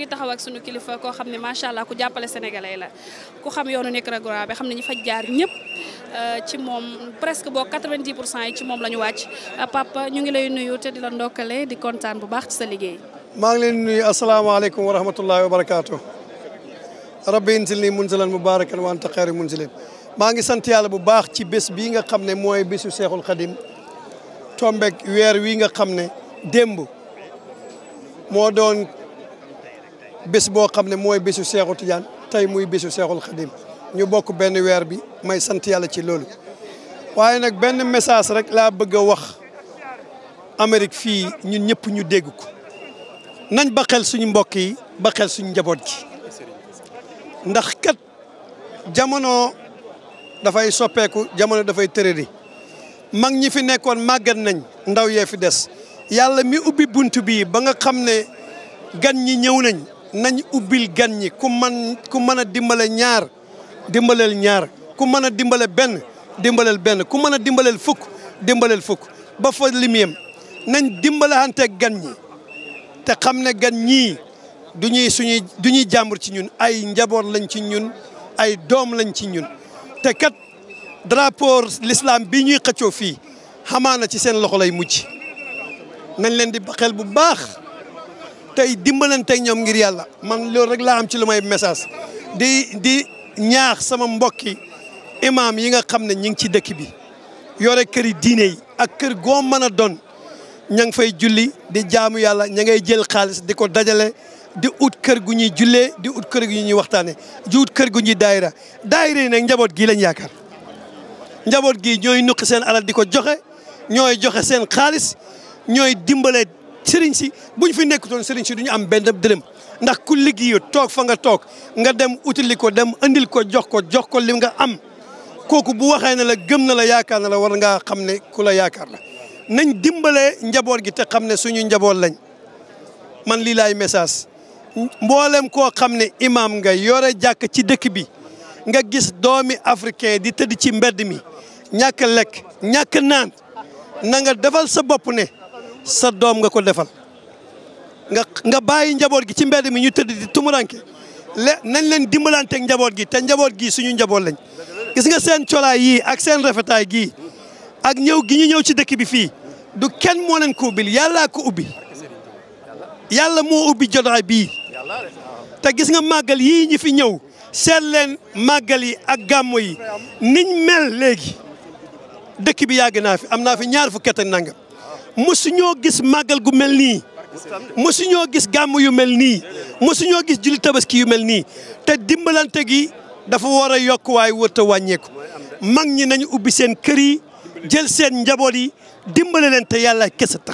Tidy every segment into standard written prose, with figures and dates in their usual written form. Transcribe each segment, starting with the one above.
taxaw ak sunu kilifa koo xam ne macha allah ku jàppale sénégalais la ku xam yoonu Nicaragua bi xam ne ñu fa jaar ñëpp ci moom presque boo 90% yi ci moom la ñu wàcc papa ñu ngi lay nuyu te di la ndokkale di kontaan bu baax ci sa liggéey. maa ngi leen di nuyu asalaamaaleykum wa rahmatullahi wa barakaatu. rabbi inzilni munzalan mubarakan wa anta xayru munzilin. maa ngi sant yàlla bu baax ci bés bii nga xam ne mooy bésu Seexul Xadim tombeek weer wi nga xam ne démb moo doon bés boo xam ne mooy bésu Seexu Tijaan tey muy bésu Seexul Xadim ñu bokk benn weer bi may sant yàlla ci loolu. waaye nag benn message rek laa bëgg a wax Amérique fii ñun ñëpp ñu dégg ko nañ ba xel suñu mbokk yi ba xel suñu njaboot gi ndax kat jamono dafay soppeeku jamono dafay tërëri mag ñi fi nekkoon màggat nañ ndaw yee fi des yàlla mi ubbi bunt bii ba nga xam ne gan ñi ñëw nañ ubbil gan ñi ku mën a dimbale ñaar dimbaleel ñaar ku mën a dimbale benn dimbaleel benn ku mën a dimbaleel fukk dimbaleel fukk ba fa limiyam nañ dimbalante gan ñi te xam ne gan ñii du ñuy jàmbur ci ñun ay njaboot lañ ci ñun ay doom lañ ci ñun te kat drapeau l'islam bi ñuy xëccoo fii xamaana ci seen loxo lay mujj nañ leen di xel bu baax tey dimbalante ak ñoom ngir yàlla man loolu rek laa am ci lu may message di ñaax sama mbokki imam yi nga xam ne ñu ngi ci dëkk bi yore këri diine yi ak kër goo mën a doon ña ngi fay julli di jaamu yàlla ña ngay jël xaalis di ko dajale di ut kër gu ñuy jullee di ut kër gu ñuy waxtaane di ut kër gu ñuy daayira yi nag njaboot gii lañ yaakaar njaboot gii ñooy nuqi seen alal di ko joxe ñooy joxe seen xaalis ñooy dimbale sëriñ si buñ fi nekkutoon sëriñ si du ñu am benn dërëm ndax ku liggéeyu toog fa nga toog nga dem utili ko dem andil ko jox ko li nga am kooku bu waxee ne la gëm na la yaakaar na la war ngaa xam ne ku la yaakaar la nañ dimbale njaboot gi te xam ne suñu njaboot lañ man lii laay message mboolem koo xam ne imam nga yore jàkk ci dëkk bi nga gis doomi africain di tëdd ci mbedd mi ñàkk lekk ñàkk naan na nga defal sa bopp ne sa doom nga ko defal nga bàyyi njaboot gi ci mbedd mi ñu tëdd di tumuranke nañ leen dimbalanteeg njaboot gi te njaboot gi suñu njaboot lañ gis nga seen colaay yii ak seen rafetaay gii ak ñëw gi ñu ñëw ci dëkk bi fii du kenn moo leen ko ubbil yàllaa ko ubbi yàlla moo ubbi jotaay bii te gis nga màggal yii ñi fi ñëw seet leen màggal yi ak gàmmo yi niñ mel léegi dëkk bi yàgg naa fi am naa fi ñaar fukki at ak nangam mosuñoo gis màggal gu mel nii mosuñoo gis gàmm yu mel nii mosuñoo gis julli tabaski yu mel nii te dimbalante gi dafa war a yokk waaye wërta wàññeeku mag ñi nañu ubbi seen kër yi jël seen njaboot yi dimbale leen te yàlla kese tax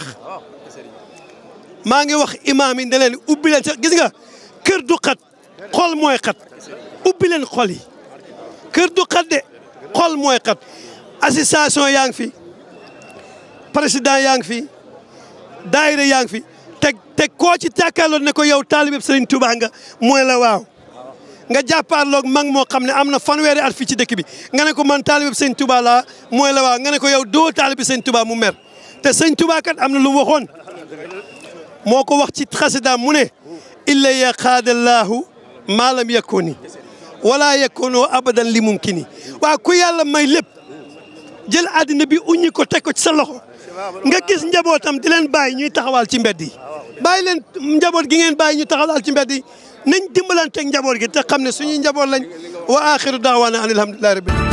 maa ngi wax imaam yi ne leen ubbi leen gis nga kër du xat xol mooy xat ubbi leen xol yi kër du xat de xol mooy xat association yaa ngi fi président yaa ngi fi daayira yaa ngi fi te koo ci tàkkaarloo ne ko yow taalibe Serigne Touba nga mooy la waaw nga jàppaarloog mag moo xam ne am na fanweeri at fii ci dëkk bi nga ne ko man taalibe Serigne Touba laa mooy la waaw nga ne ko yow doo taalibe Serigne Touba mu mer te Serigne Touba kat am na lu waxoon moo ko wax ci xasida mu ne illa yaqaadallahu maa lam yakuni wala yakunu abadan li mumkini waaw ku yàlla may lépp jël àddina bi uññi ko teg ko ci sa loxo nga gis njabootam di leen bàyyi ñuy taxawal ci mbedd yi bàyyi leen njaboot gi ngeen bàyyi ñu taxawal ci mbedd yi nañ dimbalanteeg njaboot gi te xam ne suñuy njaboot lañ wa axiru daawaana an alhamdulillahi rabbil